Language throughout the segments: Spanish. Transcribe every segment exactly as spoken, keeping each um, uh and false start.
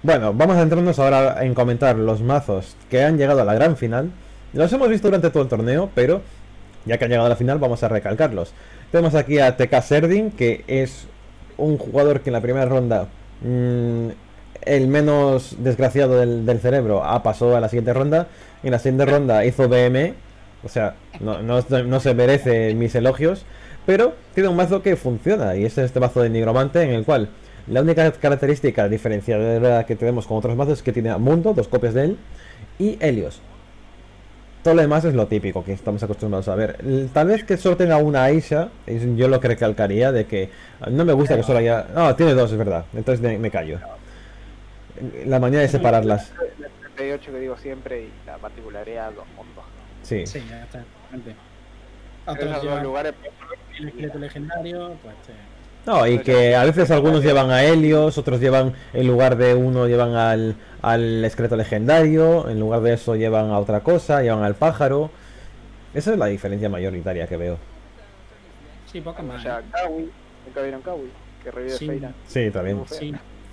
Bueno, vamos a centrarnos ahora en comentar los mazos que han llegado a la gran final. Los hemos visto durante todo el torneo, pero ya que han llegado a la final vamos a recalcarlos. Tenemos aquí a T K Serdin, que es un jugador que en la primera ronda, mmm, el menos desgraciado del, del cerebro, ha pasado a la siguiente ronda. En la siguiente ronda hizo B M, o sea, no, no, no se merece mis elogios, pero tiene un mazo que funciona, y es este mazo de Nigromante, en el cual la única característica diferenciadora que tenemos con otros mazos es que tiene a Mundo, dos copias de él, y Helios. Todo lo demás es lo típico que estamos acostumbrados a ver. Tal vez que solo tenga una Aisha, yo lo que recalcaría de que no me gusta que solo haya... No, tiene dos, es verdad, entonces me, me callo. La manera de separarlas. El treinta y ocho que digo siempre y la particularidad dos mundos. Sí. Sí, ya está. Otros dos lugares... El esqueleto legendario, pues... Eh... No, y que a veces algunos llevan a Helios, otros llevan, en lugar de uno, llevan al, al esqueleto legendario, en lugar de eso llevan a otra cosa, llevan al pájaro. Esa es la diferencia mayoritaria que veo. Sí, poco más. O sea, Kawi, nunca vieron Kawi, que revive Sí. Feira. Sí, también. Sí.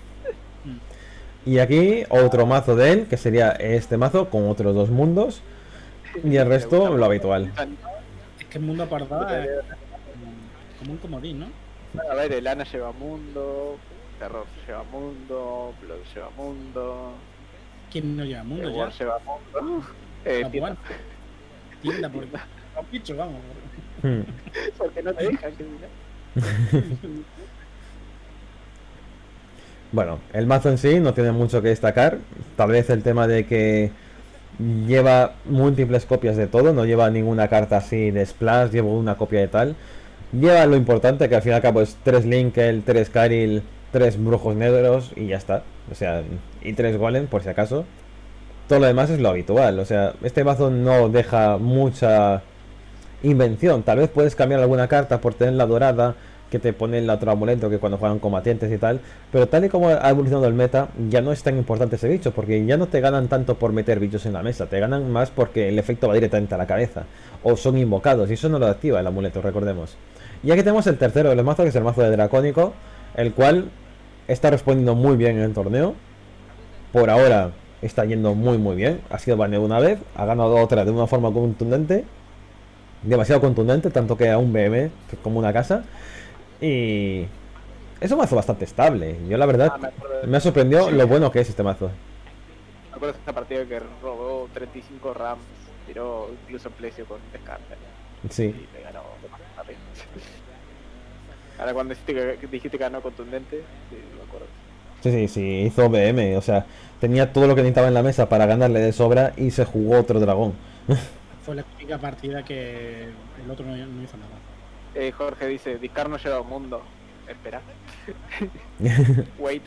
Y aquí otro mazo de él, que sería este mazo con otros dos mundos. Y el resto lo habitual. Es que el mundo apartado es como un comodín, ¿no? A ver, el Ana lleva mundo, Terror lleva mundo, Blood lleva mundo, ¿Quién no lleva mundo The ya? War lleva mundo. Eh, Ah, tienda. bueno. Tienda por... Capricho, vamos. Hmm. Porque no te dejan que diga. Bueno, el mazo en sí no tiene mucho que destacar. Tal vez el tema de que lleva múltiples copias de todo, no lleva ninguna carta así de splash, lleva una copia de tal. Lleva lo importante, que al fin y al cabo es tres Linkel, tres Karil, tres Brujos Negros y ya está. O sea, y tres Golem por si acaso. Todo lo demás es lo habitual. O sea, este mazo no deja mucha invención. Tal vez puedes cambiar alguna carta por tener la dorada, que te pone el otro amuleto que cuando juegan combatientes y tal. Pero tal y como ha evolucionado el meta, ya no es tan importante ese bicho, porque ya no te ganan tanto por meter bichos en la mesa, te ganan más porque el efecto va directamente a la cabeza. O son invocados, y eso no lo activa el amuleto, recordemos. Y aquí tenemos el tercero de los mazos, que es el mazo de Dracónico, el cual está respondiendo muy bien en el torneo. Por ahora está yendo muy muy bien. Ha sido baneado una vez, ha ganado otra de una forma contundente. Demasiado contundente, tanto que a un B M como una casa. Y es un mazo bastante estable. Yo la verdad Ah, me acuerdo de- me ha sorprendido lo bueno que es este mazo. Me acuerdo de esta partida que robó treinta y cinco rams, tiró incluso Plesio con descarte. Sí. Y le ganó a Rey. Ahora cuando dijiste que, dijiste que ganó contundente, sí, me acuerdo. Sí, sí, sí, hizo B M, o sea, tenía todo lo que necesitaba en la mesa para ganarle de sobra y se jugó otro dragón. Fue la típica partida que el otro no, no hizo nada. Eh, Jorge dice, Discar no lleva mundo. Espera. Wait.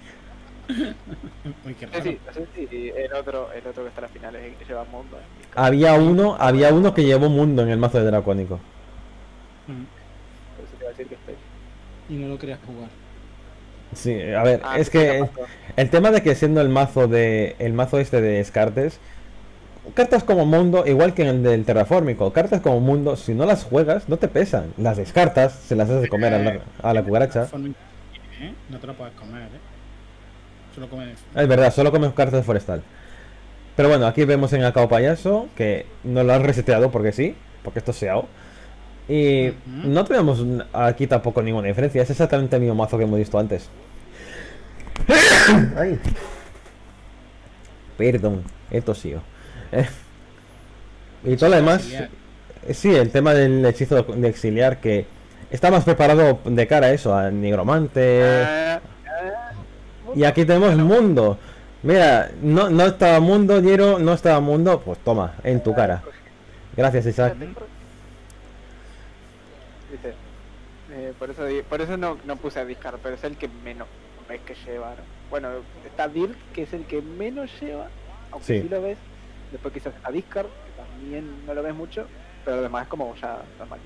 Uy, qué Sí, raro. sí, sí, sí, el otro, el otro que está en las finales es el que lleva mundo. Había uno, había uno que llevó mundo en el mazo de Dracónico. Mm. Por eso te iba a decir que espera. Y no lo querías jugar. Sí, a ver, Ah, es sí, que capaz. el tema de que siendo el mazo de el mazo este de Descartes, cartas como mundo, igual que en el del terrafórmico, cartas como mundo, si no las juegas, no te pesan. Las descartas, se las haces de comer a la, a la cucaracha. ¿Eh? No te lo puedes comer, ¿eh? Solo comes... Es verdad, solo comes cartas de forestal. Pero bueno, aquí vemos en Acao Payaso que no lo han reseteado porque sí, porque esto es S E A O. Y Ujú. no tenemos aquí tampoco ninguna diferencia, es exactamente el mismo mazo que hemos visto antes. Ay. Perdón, he tosido. Eh, y todo lo demás, Exiliar. eh, sí, el tema del hechizo de exiliar, que está más preparado de cara a eso, a Nigromante. Ah, ah, Y aquí tenemos Mundo. Mira, no, no estaba Mundo, Niero, no estaba Mundo, pues toma, en tu cara. Gracias, Isaac. Dice, eh, por eso di- por eso no, no puse a Discar, pero es el que menos ves que lleva, ¿no? Bueno, está Dirk, que es el que menos lleva, aunque Sí. sí, lo ves. Después quizás a Discar, que también no lo ves mucho, pero además es como ya normal.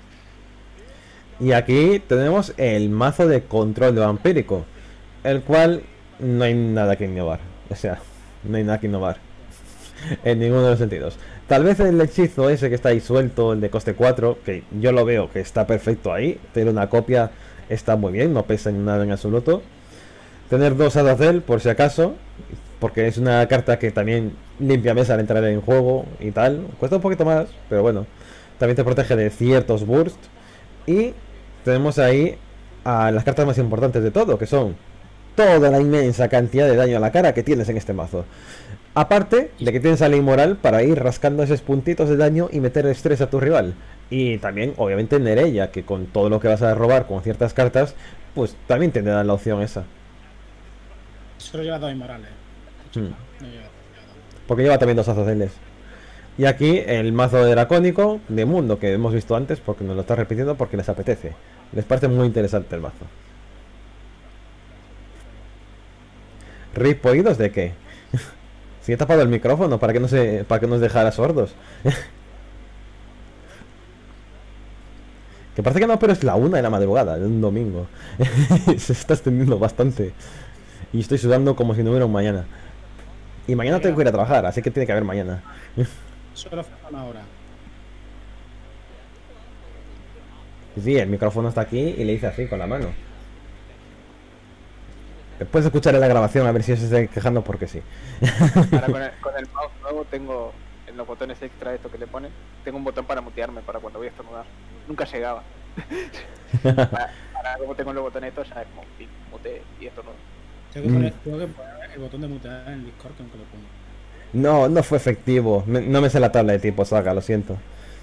Y aquí tenemos el mazo de control de vampírico, el cual no hay nada que innovar. O sea, no hay nada que innovar en ninguno de los sentidos. Tal vez el hechizo ese que está ahí suelto, el de coste cuatro, que yo lo veo que está perfecto ahí, tener una copia está muy bien, no pesa en nada en absoluto. Tener dos Azazel por si acaso, porque es una carta que también limpia mesa al entrar en juego y tal. Cuesta un poquito más, pero bueno. También te protege de ciertos bursts. Y tenemos ahí a las cartas más importantes de todo, que son toda la inmensa cantidad de daño a la cara que tienes en este mazo. Aparte de que tienes a la inmoral para ir rascando esos puntitos de daño y meter estrés a tu rival. Y también, obviamente, Nereia, que con todo lo que vas a robar con ciertas cartas, pues también te dan la opción esa. Solo lleva dos inmorales. Hmm. No lleva, lleva dos. Porque lleva también dos azazeles. Y aquí el mazo de dracónico de mundo que hemos visto antes, porque nos lo está repitiendo porque les apetece. Les parece muy interesante el mazo. ¿Rip oídos de qué? Si he tapado el micrófono para que no se, para que nos dejara sordos. Que parece que no, pero es la una de la madrugada de un domingo. Se está extendiendo bastante. Y estoy sudando como si no hubiera un mañana. Y mañana tengo que ir a trabajar, así que tiene que haber mañana. Solo falta una hora. Sí, el micrófono está aquí y le hice así con la mano. Puedes escuchar en la grabación a ver si se está quejando porque sí. Ahora con el, con el mouse nuevo tengo en los botones extra esto que le ponen, tengo un botón para mutearme para cuando voy a estornudar. Nunca llegaba. ahora, ahora como tengo los botones estos ya es como pim, mute y estornudo. Tengo que, poner, tengo que poner el botón de mutear en el Discord que nunca lo pongo. No, no fue efectivo. Me, no me sé la tabla de tipo saga, lo siento.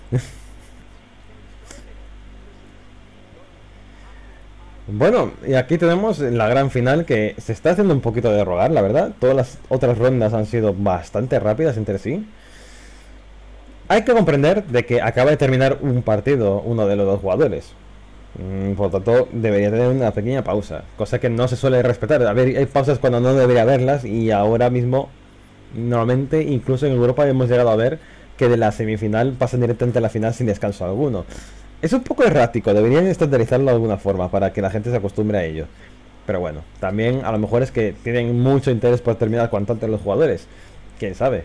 Bueno, y aquí tenemos la gran final que se está haciendo un poquito de rogar, la verdad. Todas las otras rondas han sido bastante rápidas entre sí. Hay que comprender de que acaba de terminar un partido uno de los dos jugadores. Mm, por lo tanto, debería tener una pequeña pausa, cosa que no se suele respetar. A ver, hay pausas cuando no debería haberlas y ahora mismo, normalmente, incluso en Europa hemos llegado a ver que de la semifinal pasan directamente a la final sin descanso alguno. Es un poco errático, deberían estandarizarlo de alguna forma para que la gente se acostumbre a ello. Pero bueno, también a lo mejor es que tienen mucho interés por terminar cuanto antes los jugadores. Quién sabe.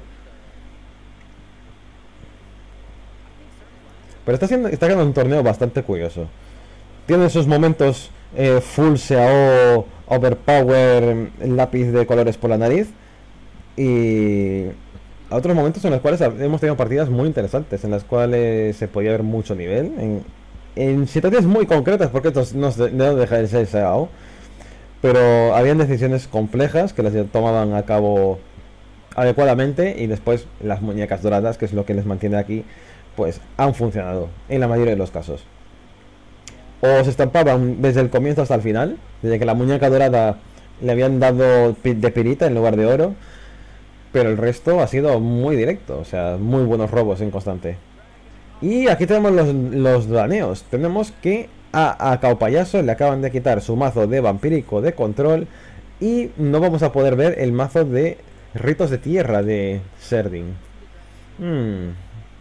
Pero está siendo, está quedando un torneo bastante curioso. Tiene esos momentos eh, full S A O, overpower, lápiz de colores por la nariz. Y a otros momentos en los cuales hemos tenido partidas muy interesantes, en las cuales se podía ver mucho nivel, en, en situaciones muy concretas, porque esto no, no deja de ser S A O, pero habían decisiones complejas que las tomaban a cabo adecuadamente, y después las muñecas doradas, que es lo que les mantiene aquí, pues han funcionado en la mayoría de los casos. O se estampaban desde el comienzo hasta el final, desde que la muñeca dorada le habían dado de pirita en lugar de oro. Pero el resto ha sido muy directo, o sea, muy buenos robos en constante. Y aquí tenemos los, los daneos. Tenemos que a, a Cao Payaso le acaban de quitar su mazo de vampírico de control. Y no vamos a poder ver el mazo de ritos de tierra de Serdin. Hmm.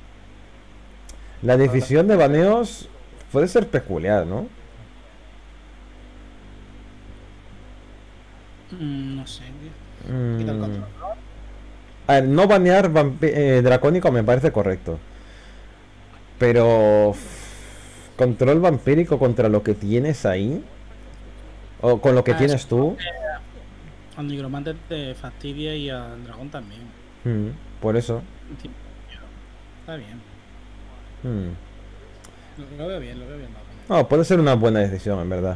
La decisión de baneos puede ser peculiar, ¿no? Mm, no sé, tío. Hmm. Quita el control. A ver, no banear eh, dracónico me parece correcto. Pero... Control vampírico contra lo que tienes ahí. O con lo que Ah, tienes tú. Al nigromante te fastidia y al dragón también. Mm, por eso. Está bien. Mm. Lo, lo veo bien, lo veo bien. No, puede ser una buena decisión, en verdad.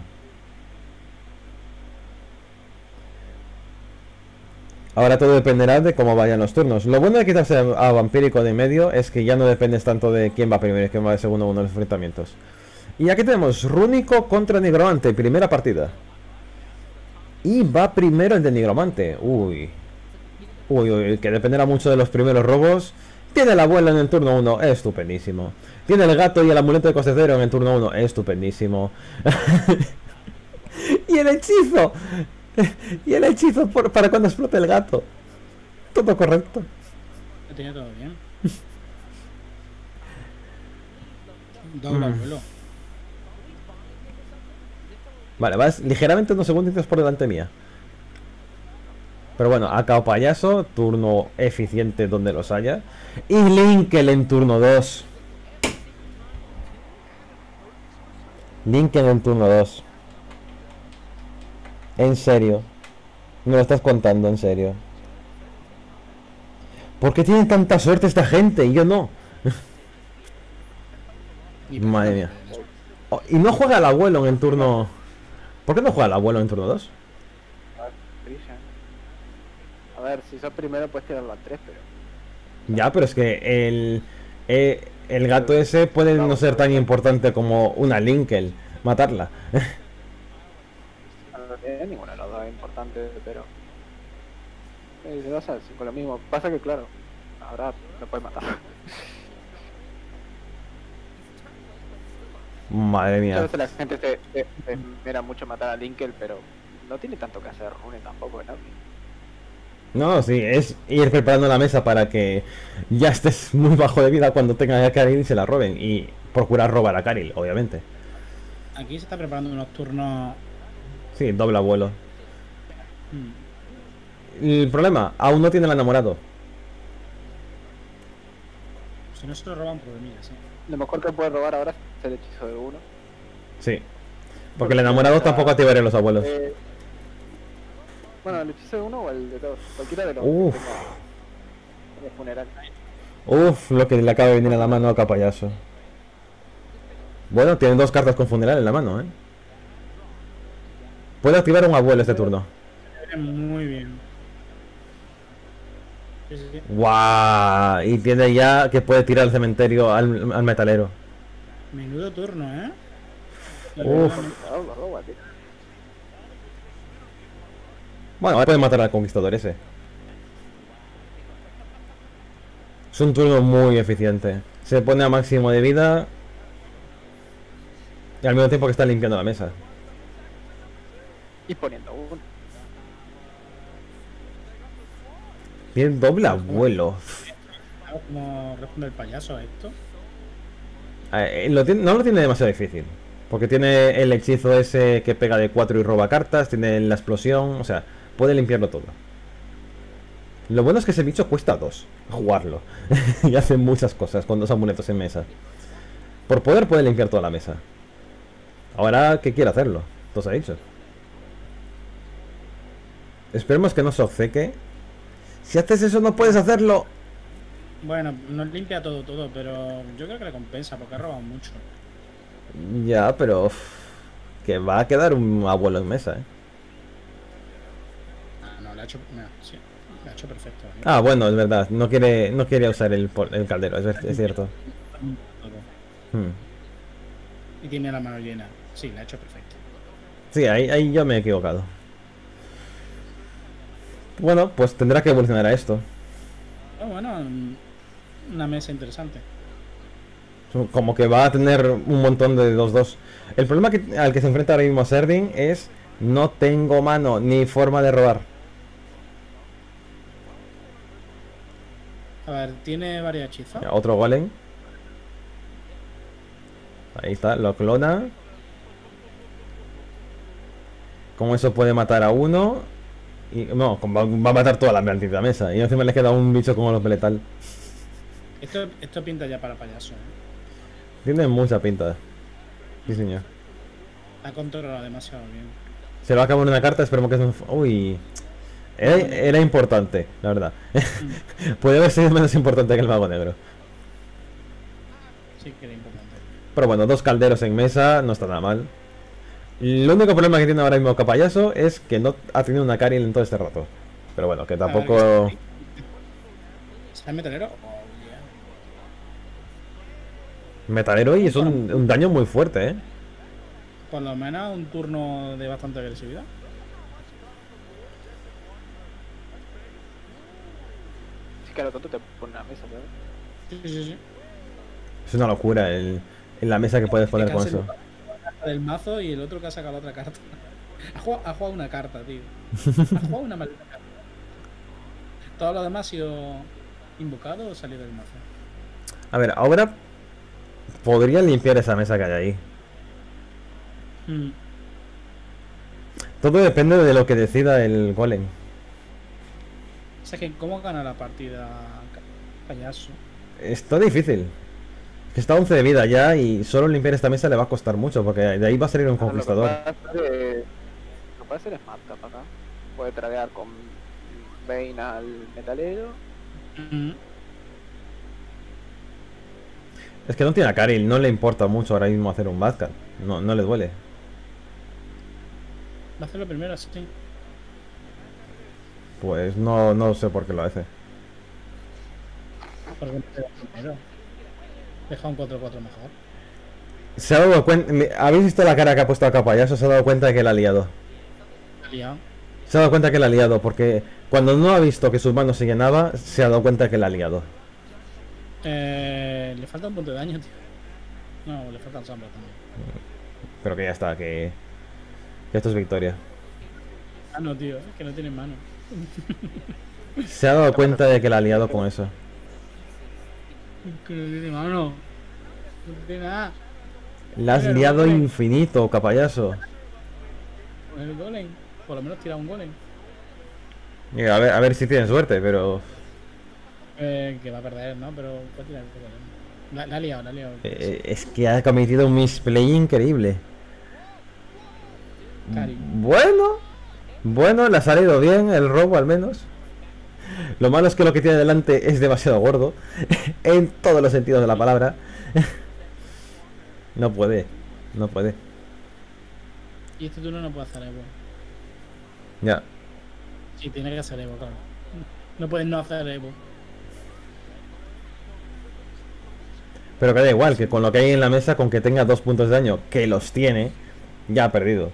Ahora todo dependerá de cómo vayan los turnos. Lo bueno de quitarse a vampírico de medio es que ya no dependes tanto de quién va primero y quién va de segundo en uno de los enfrentamientos. Y aquí tenemos Rúnico contra Nigromante, primera partida. Y va primero el de Nigromante. Uy. Uy, uy, que dependerá mucho de los primeros robos. Tiene la abuela en el turno uno, estupendísimo. Tiene el gato y el amuleto de coste cero en el turno uno, estupendísimo. Y el hechizo. Y el hechizo por, para cuando explote el gato. Todo correcto. Lo tenía todo bien. Doble abuelo. Vale, vas ligeramente unos segunditos por delante mía. Pero bueno, a Cao Payaso, turno eficiente donde los haya. Y Linkel en turno dos. Linkel en turno dos. En serio. Me lo estás contando, en serio. ¿Por qué tienen tanta suerte esta gente y yo no? Y Madre mía. Oh, y no juega el abuelo en el turno... ¿Por qué no juega el abuelo en turno dos? A ver, si sos primero puedes tirarlo al tres, pero... Ya, pero es que el... eh, el gato ese puede no ser tan importante como una Linkel. Matarla. No tiene ninguno de los dos es importante, pero... Eh, se vas a con lo mismo. Pasa que claro, ahora lo puedes matar. Madre A mía. veces la gente se, se, se mira mucho matar a Linkel, pero no tiene tanto que hacer Rune tampoco, ¿no? No, sí, es ir preparando la mesa para que ya estés muy bajo de vida cuando tenga a Karil y se la roben. Y procurar robar a Karil, obviamente. aquí se está preparando unos turnos. Sí, doble abuelo. Hmm, El problema, aún no tiene el enamorado. Si no se lo roban, problemillas, ¿eh? Lo mejor que puede robar ahora es el hechizo de uno. Sí. Porque el enamorado tampoco activaría los abuelos. Eh, bueno, el hechizo de uno o el de dos. Cualquiera de los Uf. que tenga el funeral. Uf, lo que le acaba de venir a la mano a Capayazo. Bueno, tienen dos cartas con funeral en la mano, ¿eh? Puede activar un abuelo este turno. Viene muy bien. Sí, sí, sí. ¡Guau! Y tiene ya que puede tirar al cementerio al, al metalero. Menudo turno, ¿eh? Y Uf. realmente- No, lo roba, tío. Bueno, ahora puede matar al conquistador ese. Es un turno muy eficiente. Se pone a máximo de vida. Y al mismo tiempo que está limpiando la mesa. Y poniendo uno. Tiene doble abuelo. ¿Sabes cómo responde el payaso a esto? Eh, lo tiene- no lo tiene demasiado difícil. Porque tiene el hechizo ese que pega de cuatro y roba cartas. Tiene la explosión. O sea, puede limpiarlo todo. Lo bueno es que ese bicho cuesta dos jugarlo. Y hace muchas cosas con dos amuletos en mesa. Por poder puede limpiar toda la mesa. Ahora que quiere hacerlo. Todo se ha dicho. Esperemos que no se obceque. Si haces eso no puedes hacerlo. Bueno, no limpia todo, todo, pero yo creo que le compensa porque ha robado mucho. Ya, pero... uf, que va a quedar un abuelo en mesa, ¿eh? Ah, no, le ha hecho. No, sí, le ha hecho perfecto. ¿eh? Ah, bueno, es verdad. No quiere, no quiere usar el, pol- el caldero, es, ver- es cierto. Todo. Hmm. Y tiene la mano llena. Sí, le ha hecho perfecto. Sí, ahí, ahí yo me he equivocado. Bueno, pues tendrá que evolucionar a esto. Oh, bueno, mm, una mesa interesante. Como que va a tener un montón de dos dos. El problema que, al que se enfrenta ahora mismo Serdin es... No tengo mano ni forma de robar. A ver, tiene varios hechizos. Ya, otro golem. Ahí está, lo clona. Con eso puede matar a uno. Y no, va, va a matar toda la maldita mesa. Y encima le queda un bicho como los letal. Esto, esto pinta ya para payaso. ¿eh? Tiene mucha pinta. Sí, señor. Ha controlado demasiado bien. Se le va a acabar una carta, esperemos que es un... Uy. Era, era importante, la verdad. Puede haber sido menos importante que el mago negro. Sí que era importante. Pero bueno, dos calderos en mesa, no está nada mal. El único problema que tiene ahora mismo Capayazo es que no ha tenido una Karil en todo este rato. Pero bueno, que tampoco... ¿Está el metalero? Oh, yeah. Metalero y es un, un daño muy fuerte, ¿eh? Por lo menos un turno de bastante agresividad. Si que a lo tonto te pone una mesa, ¿sabes? Sí, sí, sí. Es una locura el, en la mesa que puedes poner Que con ha eso. sacado una carta del mazo y el otro que ha sacado la otra carta. Ha jugado, ha jugado una carta, tío. Ha jugado una maldita carta. Todo lo demás ha sido invocado o salido del mazo. A ver, ahora podría limpiar esa mesa que hay ahí. Mm. Todo depende de lo que decida el golem. O sea que, ¿cómo gana la partida ca- payaso? Está difícil. Que está a once de vida ya y solo limpiar esta mesa le va a costar mucho porque de ahí va a salir un conquistador. Lo que puede hacer, lo que puede hacer es marca para acá. Puede tradear con Bane al metalero Mm. Es que no tiene a Karil, no le importa mucho ahora mismo hacer un Badcat. No, no le duele. Va a hacer lo primero, sí. Pues no, no sé por qué lo hace. Porque no te da primero. Deja un cuatro cuatro mejor. Se ha dado cuenta. ¿Habéis visto la cara que ha puesto a Capayaso? Se ha dado cuenta de que la ha liado. Me ha liado. Se ha dado cuenta que la ha liado, porque cuando no ha visto que sus manos se llenaba, se ha dado cuenta que la ha liado. Eh, le falta un punto de daño, tío. No, le falta el sombra también. Pero que ya está, que, que esto es victoria. Ah, no, tío, es que no tiene mano. Se ha dado cuenta de que la ha liado con eso. Que no tiene mano. No tiene nada. La has Mira, el liado golem. infinito, Capayaso. Con el golem. Por lo menos tira un golem. Mira, a ver, a ver si tienen suerte, pero... Eh, que va a perder, ¿no? Pero puede tirar el golem. La, la ha liado, la ha liado. eh, es que ha cometido un misplay increíble. Cari. Bueno, bueno, le ha salido bien el robo al menos. Lo malo es que lo que tiene delante es demasiado gordo. En todos los sentidos de la palabra. No puede, no puede. Y este turno no puede hacer Evo. Ya. Sí, tiene que hacer Evo, claro. No puedes no hacer Evo. Pero que da igual, que con lo que hay en la mesa, con que tenga dos puntos de daño, que los tiene, ya ha perdido.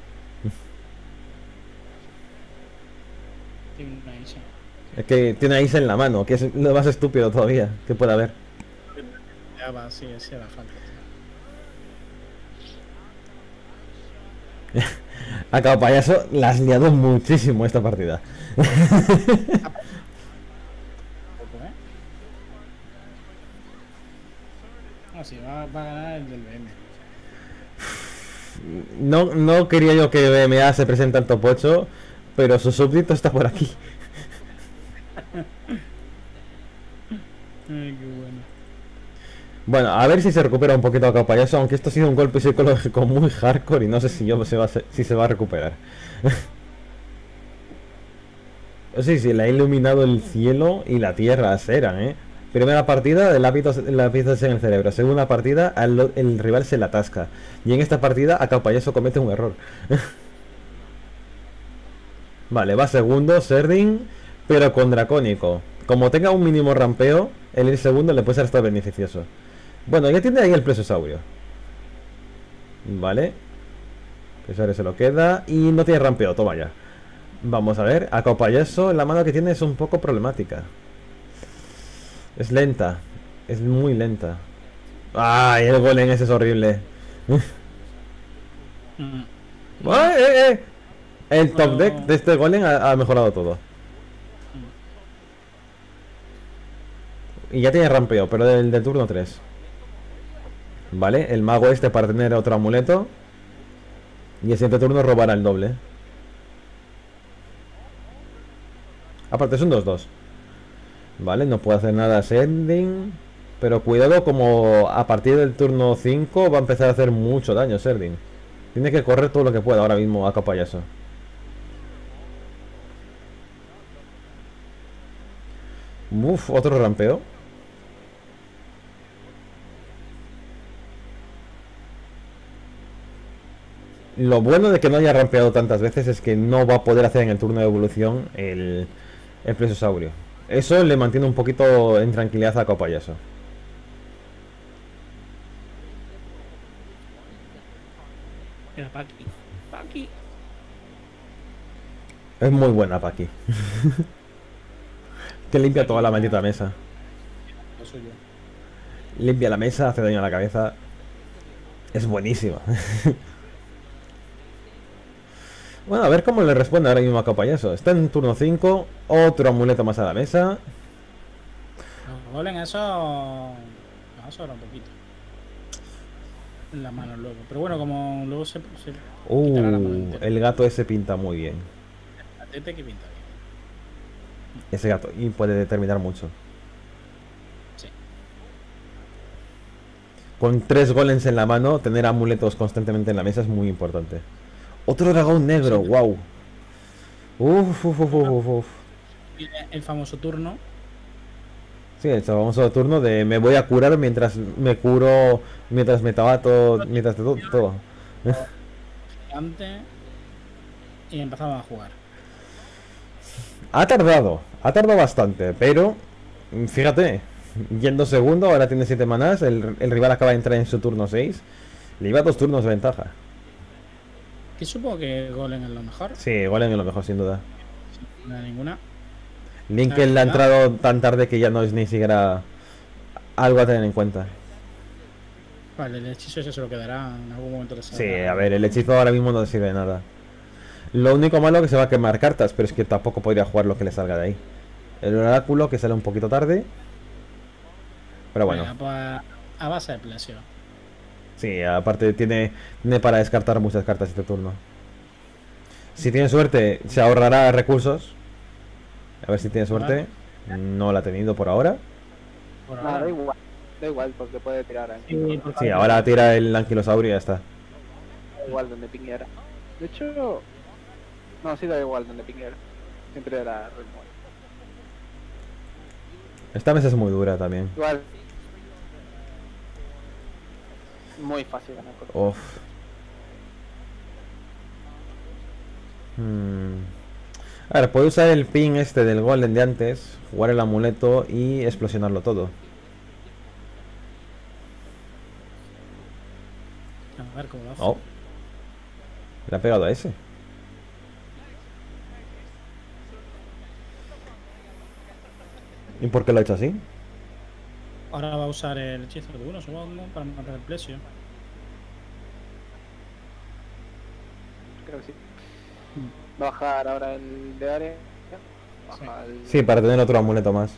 Tiene una Isha. Es que tiene a Isa en la mano, que es lo más estúpido todavía que puede haber. Ya va, sí, sí hará falta. A cabo payaso, la has liado muchísimo esta partida. Poco, ¿eh? Ah, sí, va, va a ganar el del B M. No, no quería yo que B M A se presente en top ocho, pero su súbdito está por aquí. Ay, qué bueno. Bueno, a ver si se recupera un poquito a cabo payaso, aunque esto ha sido un golpe psicológico muy hardcore y no sé si yo se va a, se- si se va a recuperar. Sí, sí, le ha iluminado el cielo y la tierra a Seran, ¿eh? Primera partida, el hábito, el hábito en el cerebro. Segunda partida, al- el rival se la atasca. Y en esta partida, a cabo payaso comete un error. Vale, va segundo, Serdin, pero con dracónico. Como tenga un mínimo rampeo, el ir segundo le puede ser hasta beneficioso. Bueno, ya tiene ahí el plesiosaurio. Vale. Plesiosaurio se lo queda. Y no tiene rampeo, toma ya. Vamos a ver, a Copayaso la mano que tiene es un poco problemática. Es lenta. Es muy lenta. ¡Ay, el golem ese es horrible! Mm. ¡Ay, eh, eh! El top No. deck de este golem ha, ha mejorado todo. Y ya tiene rampeo, pero del, del turno tres. Vale, el mago este para tener otro amuleto. Y el siguiente turno robará el doble. Aparte es un dos dos. Vale, no puede hacer nada Serdin. Pero cuidado, como a partir del turno cinco va a empezar a hacer mucho daño Serdin. Tiene que correr todo lo que pueda ahora mismo a Capayaso. Uf, otro rampeo. Lo bueno de que no haya rampeado tantas veces es que no va a poder hacer en el turno de evolución el, el plesiosaurio. Eso le mantiene un poquito en tranquilidad a Copayaso. Mira, Paki. Paki. Es muy buena Paki. Que limpia toda la maldita mesa. Lo suyo. Limpia la mesa, hace daño a la cabeza. Es buenísima. Bueno, a ver cómo le responde ahora mismo a Copayaso. Está en turno cinco. Otro amuleto más a la mesa. Los golem, eso. No, sobra un poquito. En la mano luego. Pero bueno, como luego se. se quitará la mano Uh, entera. el gato ese pinta muy bien. La tete que pinta bien. Ese gato. Y puede determinar mucho. Sí. Con tres golems en la mano, tener amuletos constantemente en la mesa es muy importante. Otro dragón negro, Sí. wow. Uf, uf, uf, uf, uf, uf. Viene el famoso turno. Sí, el famoso turno de me voy a curar mientras me curo, mientras me tabato, mientras todo. todo. Antes. Y empezamos a jugar. Ha tardado, ha tardado bastante, pero fíjate, yendo segundo, ahora tiene siete manás, el, el rival acaba de entrar en su turno seis, le lleva dos turnos de ventaja. Que supongo que Golem es lo mejor. Sí, Golem es lo mejor, sin duda. No hay ninguna. Lincoln le ha entrado tan tarde que ya no es ni siquiera algo a tener en cuenta. Vale, el hechizo ese se lo quedará en algún momento. Le Sí, a ver, el hechizo ahora mismo no le sirve de nada. Lo único malo es que se va a quemar cartas, pero es que tampoco podría jugar lo que le salga de ahí. El oráculo que sale un poquito tarde. Pero bueno. Venga, pues a base de plesio. Sí, aparte tiene, tiene para descartar muchas cartas este turno. Si tiene suerte, se ahorrará recursos. A ver si tiene suerte. No la ha tenido por ahora. Por No, ahora. da igual, da igual porque puede tirar aquí. Sí, porque- Sí, ahora tira el anquilosaurio y ya está. Da igual donde pinguera. De hecho, no, sí da igual donde pinguera. Siempre la remueve. Esta mesa es muy dura también. Igual. Muy fácil ganar con Uf. Hmm. A ver, puedo usar el ping este del golem de antes, jugar el amuleto y explosionarlo todo. A ver cómo lo hace. Oh. Le ha pegado a ese. ¿Y por qué lo ha hecho así? Ahora va a usar el hechizo de uno, supongo, para matar el plesio. creo que sí. Va a bajar ahora el de área. Baja el... Sí, para tener otro amuleto más.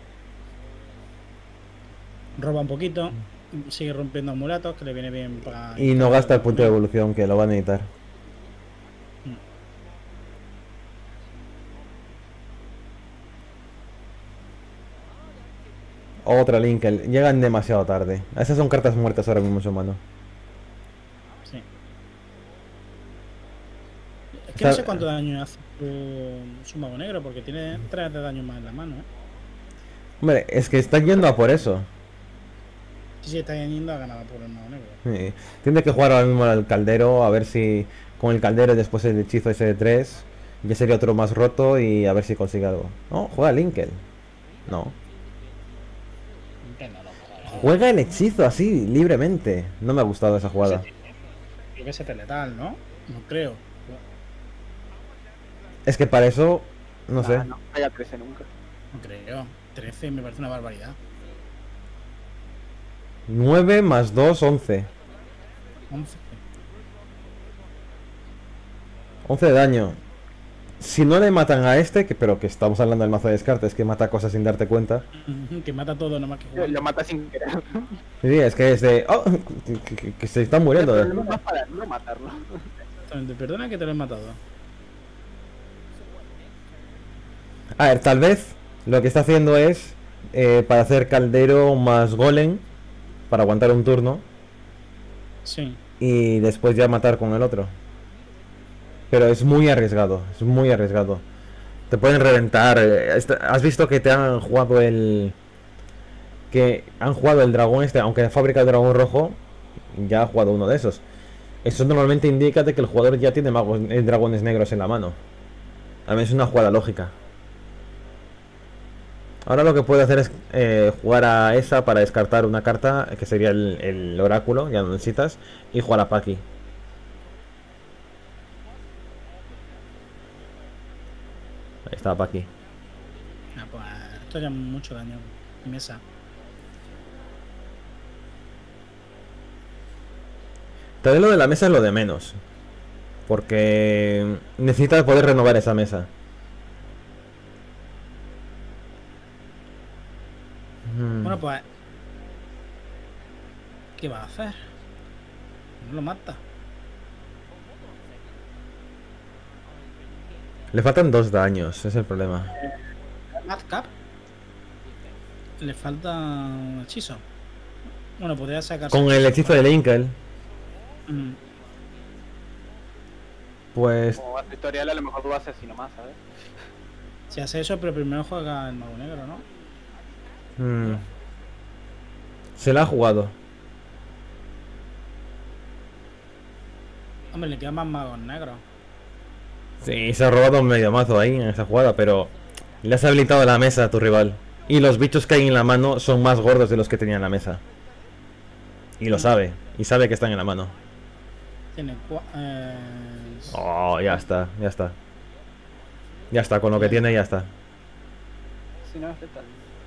Roba un poquito. Sigue rompiendo amuletos, que le viene bien para... Y no gasta el punto de evolución, que lo va a necesitar. Otra Linkel. Llegan demasiado tarde. Esas son cartas muertas ahora mismo en su mano. Sí. Es que no Está- sé cuánto daño hace su, su mago negro, porque tiene tres de daño más en la mano, ¿eh? Hombre, es que están yendo a por eso. Sí, sí, está yendo a ganar por el mago negro. Sí. Tiene que jugar ahora mismo al caldero, a ver si con el caldero y después el hechizo ese de tres ya sería otro más roto y a ver si consigue algo. No, juega Linkel. No. Que no lo juega. Juega el hechizo así, libremente. No me ha gustado esa jugada. Creo que es letal, ¿no? No creo. Es que para eso, no sé. Ah, no, vaya trece nunca. No creo. trece me parece una barbaridad. nueve más dos, once. once. once de daño. Si no le matan a este, que pero que estamos hablando del mazo de descartes, que mata cosas sin darte cuenta. Que mata todo, nomás que Lo, jugar. lo mata sin querer. Sí, es que es de... oh, que, que- que se están muriendo. El problema es para no matarlo. Exactamente. Perdona que te lo he matado. A ver, tal vez lo que está haciendo es eh, para hacer caldero más golem, para aguantar un turno, Sí. y después ya matar con el otro. Pero es muy arriesgado, es muy arriesgado. Te pueden reventar. eh, esta- ¿Has visto que te han jugado el... que han jugado el dragón este, aunque fábrica de dragón rojo, ya ha jugado uno de esos? Eso normalmente indica de que el jugador ya tiene magos, eh, dragones negros en la mano. A mí es una jugada lógica. Ahora lo que puede hacer es eh, jugar a esa para descartar una carta, que sería el, el oráculo, ya no necesitas, y jugar a Paki. Ahí está Paki. Ah, pues esto ya mucho daño. Mesa. Tal vez lo de la mesa es lo de menos. Porque necesitas poder renovar esa mesa. Hmm. Bueno, pues... ¿Qué va a hacer? No lo mata. Le faltan dos daños, ese es el problema. Madcap. Le falta un hechizo. Bueno, podría sacar... Con el hechizo de Linkel, Mm. pues... Como hace tutorial, a lo mejor lo hace así nomás, ¿sabes? Si hace eso, pero primero juega el mago negro, ¿no? Mm. Se la ha jugado. Hombre, le quedan más magos negros. Sí, se ha robado un medio mazo ahí en esa jugada, pero le has habilitado la mesa a tu rival. Y los bichos que hay en la mano son más gordos de los que tenía en la mesa. Y lo sabe, y sabe que están en la mano. Tiene cua eh... Oh, ya está, ya está. Ya está, con lo que tiene ya está. Si no es letal.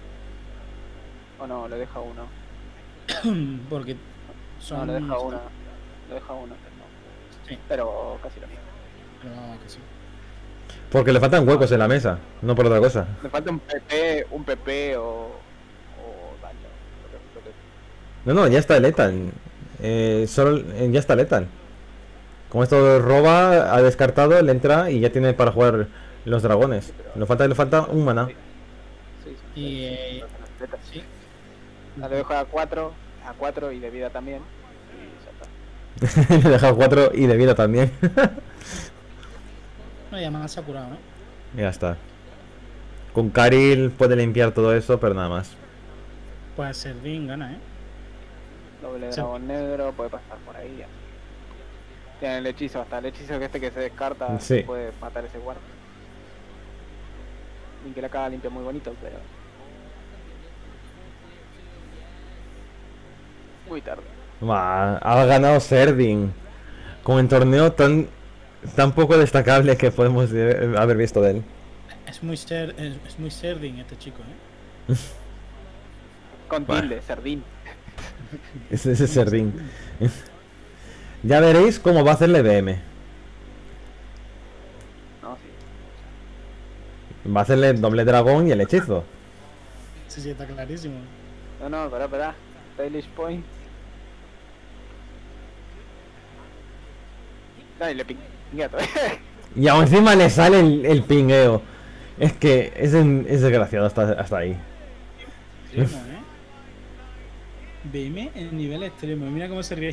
O no, le deja uno. Porque son... No, le deja uno. Le deja uno. No. Sí. Pero casi lo mismo. Pero vamos que sí. Porque le faltan huecos en la mesa, no por otra cosa. Le falta un P P, un P P o... o daño. Lo que- lo que- No, no, ya está letal. Eh, solo, eh, ya está letal. Como esto roba, ha descartado, le entra y ya tiene para jugar los dragones. Le falta, le falta un maná. Sí, sí. Y... Eh... Letal. Sí. La dejo a cuatro, a cuatro y de vida también. Y ya está. Le he dejado cuatro y de vida también. No, ya más se ha curado, ¿eh? Ya está. Con Karil puede limpiar todo eso, pero nada más. Pues Serdin gana, ¿eh? Doble Sí. dragón negro, puede pasar por ahí. Ya. Tiene el hechizo, hasta el hechizo que este que se descarta Sí. puede matar ese guarda. Y que la caga limpia muy bonito, pero... Muy tarde. Va, ha ganado Serdin. Con el torneo tan tan poco destacable que podemos eh, haber visto de él. Es muy ser... es, es muy Serdin este chico, ¿eh? Con Bah. tilde, sardín. Ese es Serdin. Ya veréis cómo va a hacerle B M. No, sí. Va a hacerle doble dragón y el hechizo. Sí, sí, está clarísimo. No, no, espera, espera. Stylish point. Dale, le pingué todo. Y aún encima le sale el, el pingueo. Es que es, en- es desgraciado hasta, hasta ahí. Extremo, ¿eh? B M en nivel extremo. Mira cómo se ríe.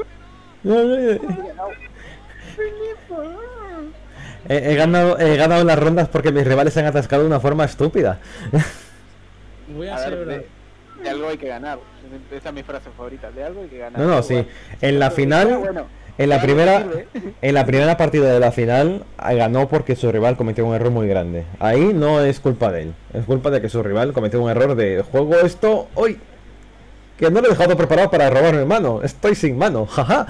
He, he ganado, he ganado las rondas porque mis rivales se han atascado de una forma estúpida. Voy a A ver, celebrar. de, de algo hay que ganar. Esa es mi frase favorita. De algo hay que ganar. No, no, sí. En la final, Bueno, en la de algo primera, sirve. en la primera partida de la final eh, ganó porque su rival cometió un error muy grande. Ahí no es culpa de él, es culpa de que su rival cometió un error de juego esto hoy. Que no lo he dejado preparado para robar mi mano. Estoy sin mano, jaja.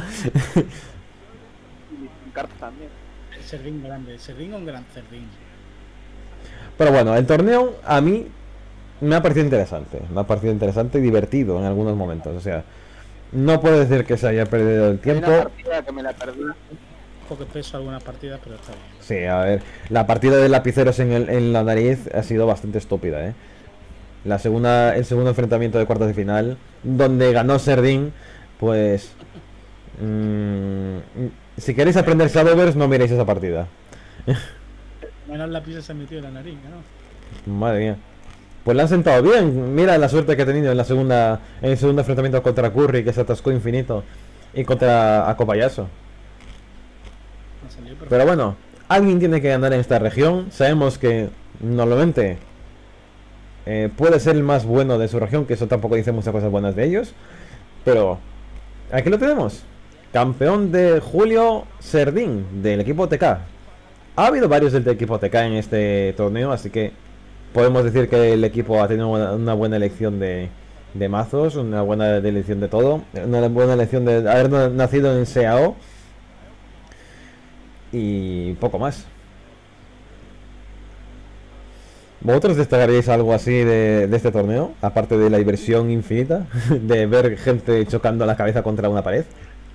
Y sin cartas también. El Serdin grande. Serdin un gran Serdin. Pero bueno, el torneo a mí me ha parecido interesante. Me ha parecido interesante y divertido en algunos momentos. O sea, no puedo decir que se haya perdido el Hay tiempo. una partida que me la perdí. Un poco espeso algunas partidas, pero está bien. Sí, a ver, la partida de lapiceros en, el- en la nariz ha sido bastante estúpida, ¿eh? La segunda, el segundo enfrentamiento de cuartos de final, donde ganó Serdin, pues... mm, si queréis aprender Shadowverse, no miréis esa partida. Menos la pizza se ha metido en la nariz, ¿no? Madre mía. Pues le han sentado bien. Mira la suerte que ha tenido en la segunda, en el segundo enfrentamiento contra Curry, que se atascó infinito, y contra Akobayaso. Ha salido perfecto. Pero bueno, alguien tiene que ganar en esta región. Sabemos que normalmente eh, puede ser el más bueno de su región, que eso tampoco dice muchas cosas buenas de ellos. Pero aquí lo tenemos. Campeón de Julio Serdin, del equipo T K. Ha habido varios del equipo T K en este torneo, así que podemos decir que el equipo ha tenido una, una buena elección de, de mazos, una buena elección de todo, una buena elección de haber na- nacido en S A O. Y poco más. ¿Vosotros destacaríais algo así de, de este torneo? Aparte de la diversión infinita, de ver gente chocando la cabeza contra una pared.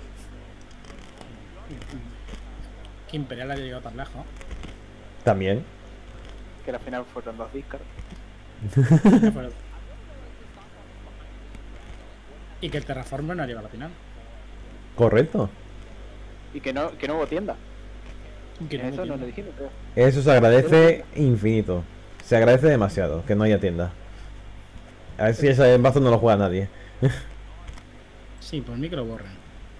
Que Imperial haya llegado tan lejos. También. Que al final fueron dos discards. Que fuera- Y que el Terraformer no ha llegado a la final. Correcto. Y que no, que no hubo tienda. Que no Eso no entiendo. lo dijimos, creo. Eso se agradece infinito. Se agradece demasiado que no haya tienda. A ver si ese mazo no lo juega nadie. Sí, por mí que lo borren.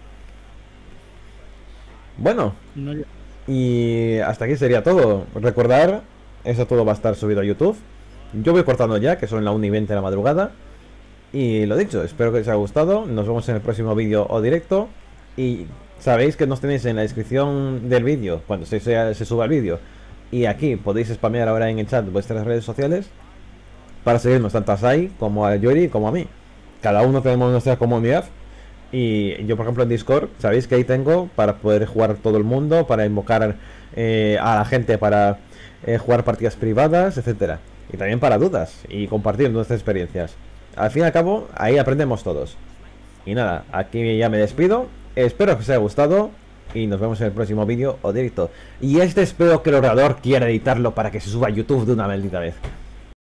Bueno, No y hasta aquí sería todo. Recordar, eso todo va a estar subido a YouTube. Yo voy cortando ya, que son la una y veinte de la madrugada. Y lo dicho, espero que os haya gustado. Nos vemos en el próximo vídeo o directo. Y sabéis que nos tenéis en la descripción del vídeo, cuando se, se, se suba el vídeo. Y aquí podéis spamear ahora en el chat vuestras redes sociales para seguirnos tanto a Sai como a Yori como a mí. Cada uno tenemos nuestra comunidad. Y yo, por ejemplo, en Discord, sabéis que ahí tengo para poder jugar todo el mundo, para invocar eh, a la gente para eh, jugar partidas privadas, etcétera. Y también para dudas y compartir nuestras experiencias. Al fin y al cabo, ahí aprendemos todos. Y nada, aquí ya me despido. Espero que os haya gustado y nos vemos en el próximo vídeo o directo. Y este espero que el orador quiera editarlo para que se suba a YouTube de una maldita vez.